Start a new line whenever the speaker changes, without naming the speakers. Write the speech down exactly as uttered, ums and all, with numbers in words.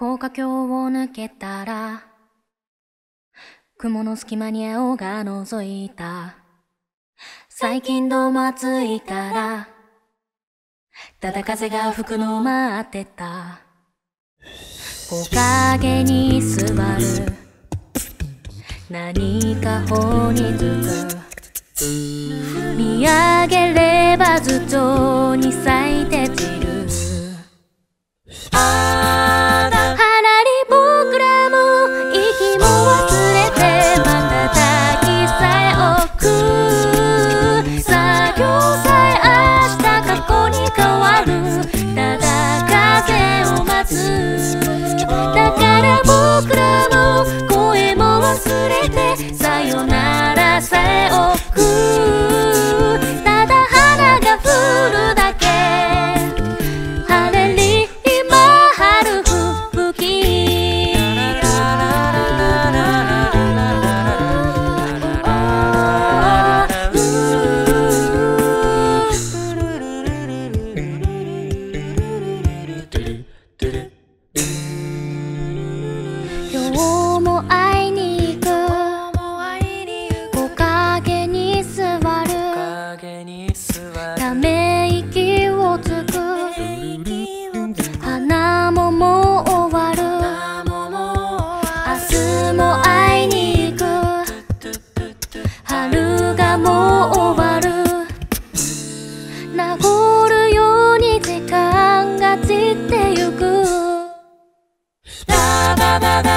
高架橋を抜けたら雲の隙間に青が覗いた。最近どうも暑いからただ風が吹くのを待ってた。木陰に座る何か頬につく。見上げれば頭上に咲いて散る。あら離り僕らも息も忘れて瞬きさえ置く。作業さえ明日過去に変わる。ただ風を待つ。だから僕らも声も忘れてさよならさえ置く。ただ花が降るだけ。晴れに今春吹き。今日も会いに行く。木陰に座る。ため息をつく。花ももう終わる。明日も会いに行く。春がもう終わる。名残るように時間が散ってゆく。ダダダダ